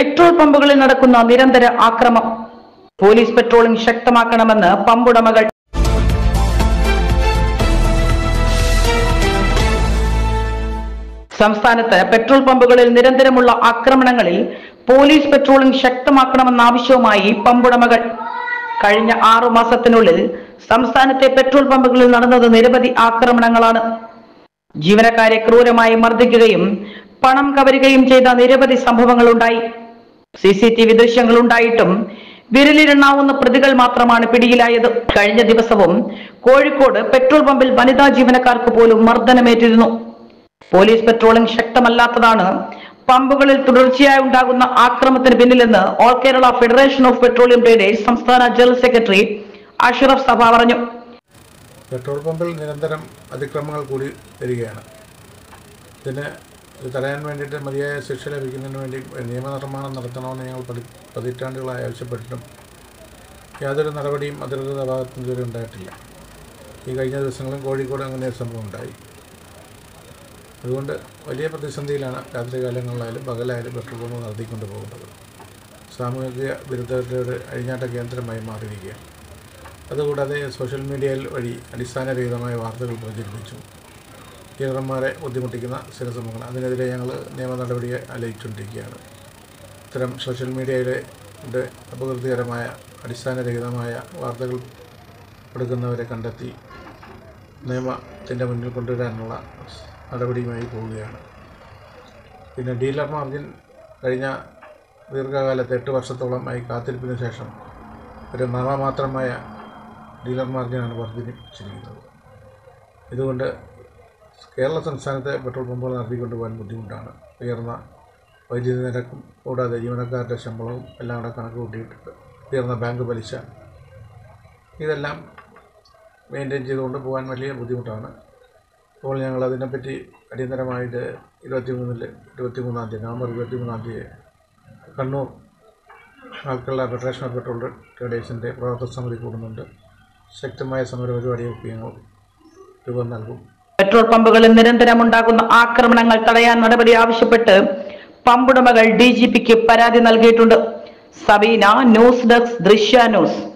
Petrol പമ്പുകളിൽ നടക്കുന്ന നിരന്തര ആക്രമം. Police patrolling ശക്തമാക്കണമെന്ന് പമ്പുടമകൾ. സംസ്ഥാനത്ത് പെട്രോൾ പമ്പുകളിൽ നിരന്തരമുള്ള ആക്രമണങ്ങളിൽ പോലീസ് പെട്രോളിംഗ് ശക്തമാക്കണമെന്ന ആവശ്യവുമായി പമ്പുടമകൾ. കഴിഞ്ഞ 6 മാസത്തിനുള്ളിൽ സംസ്ഥാനത്തെ പെട്രോൾ പമ്പുകളിൽ നടന്നത് നിരവധി ആക്രമണങ്ങളാണ്. ജീവനക്കാരെ ക്രൂരമായി മർദ്ദിക്കുകയും പണം കവരുകയും ചെയ്ത നിരവധി സംഭവങ്ങളുണ്ടായി. CCTV ദൃശ്യങ്ങൾ ഉണ്ടായിട്ടും വിരലിലെണ്ണാവുന്ന പ്രതികൾ മാത്രമാണ് പിടിയിലായത്. കഴിഞ്ഞ ദിവസവും കോഴിക്കോട് പെട്രോൾ പമ്പിൽ വനിതാ ജീവനക്കാർക്ക് പോലും മർദ്ദനമേറ്റിരുന്നു. പോലീസ് പെട്രോളിംഗ് ശക്തമല്ലാത്തതാണ് പമ്പുകളിൽ തുടർച്ചയായി ഉണ്ടാകുന്ന ആക്രമണത്തിന് പിന്നിലെന്ന് all Kerala federation of petroleum traders സംസ്ഥാന ജനറൽ സെക്രട്ടറി അഷ്റഫ് സഭ പറഞ്ഞു. പെട്രോൾ പമ്പിൽ നിരന്തരം അതിക്രമങ്ങൾ കൂടി വരികയാണ്. ഇതിന് തടയാൻ വേണ്ടിയിട്ട് മതിയായ ശിക്ഷ ലഭിക്കുന്നതിന് വേണ്ടി നിയമനിർമ്മാണം നടത്തണമെന്ന് ഞങ്ങൾ പതിറ്റാണ്ടുകളായി ആവശ്യപ്പെട്ടിട്ടും യാതൊരു നടപടിയും അധികൃത ഭാഗത്തും ഇതുവരെ ഉണ്ടായിട്ടില്ല. ഈ കഴിഞ്ഞ ദിവസങ്ങളിൽ കോഴിക്കോട് അങ്ങനെ ഒരു സംഭവം ഉണ്ടായി. അതുകൊണ്ട് വലിയ പ്രതിസന്ധിയിലാണ് രാത്രികാലങ്ങളിലായാലും പകലായാലും പെട്രോൾ പമ്പ് നടത്തിക്കൊണ്ട് പോകുന്നത്. സാമൂഹിക വിരുദ്ധതയുടെ അഴിഞ്ഞാട്ട കേന്ദ്രമായി മാറിയിരിക്കുകയാണ്. അതുകൂടാതെ സോഷ്യൽ മീഡിയയിൽ വഴി അടിസ്ഥാനരഹിതമായ വാർത്തകൾ പ്രചരിപ്പിച്ചു ഡീലർമാരെ ബുദ്ധിമുട്ടിക്കുന്ന ചില സംഭവങ്ങൾ. അതിനെതിരെ ഞങ്ങൾ നിയമ നടപടി ആലോചിച്ചുകൊണ്ടിരിക്കുകയാണ്. ഇത്തരം സോഷ്യൽ മീഡിയയിലെ അപകീർത്തികരമായ അടിസ്ഥാനരഹിതമായ വാർത്തകൾ കൊടുക്കുന്നവരെ കണ്ടെത്തി നിയമത്തിൻ്റെ മുന്നിൽ കൊണ്ടുവരാനുള്ള നടപടിയുമായി പോവുകയാണ്. പിന്നെ ഡീലർ മാർജിൻ കഴിഞ്ഞ ദീർഘകാലത്ത് 8 വർഷത്തോളമായി കാത്തിരിപ്പിന് ശേഷം ഒരു നാമമാത്രമായ ഡീലർ മാർജിനാണ് വർദ്ധിപ്പിച്ചിരിക്കുന്നത്. ഇതുകൊണ്ട് കേരള സംസ്ഥാനത്തെ പെട്രോൾ പമ്പുകൾ നടത്തിക്കൊണ്ട് പോകാൻ ബുദ്ധിമുട്ടാണ്. ഉയർന്ന വൈദ്യുതി നിരക്കും കൂടാതെ ജീവനക്കാരുടെ ശമ്പളവും എല്ലാം കൂടെ കണക്ക് കൂട്ടിയിട്ടുണ്ട്. ഉയർന്ന ബാങ്ക് പലിശ ഇതെല്ലാം മെയിൻറ്റെയിൻ ചെയ്തുകൊണ്ട് പോകാൻ വലിയ ബുദ്ധിമുട്ടാണ്. അപ്പോൾ ഞങ്ങൾ അതിനെപ്പറ്റി അടിയന്തരമായിട്ട് 23-ാം തീയതി നവംബർ 23-ാം തീയതി Kannur all Kerala federation of petrol ട്രേഡേഴ്സിൻ്റെ പ്രവർത്തക സമിതി കൂടുന്നുണ്ട്. ശക്തമായ സമര പരിപാടികൾക്ക് ഞങ്ങൾ രൂപം നൽകും. പെട്രോൾ പമ്പുകളിൽ നിരന്തരം ഉണ്ടാകുന്ന ആക്രമണങ്ങൾ തടയാൻ നടപടി ആവശ്യപ്പെട്ട് പമ്പുടമകൾ DGPക്ക് പരാതി നൽകിയിട്ടുണ്ട്. Sabeena, news desk, Drishya news.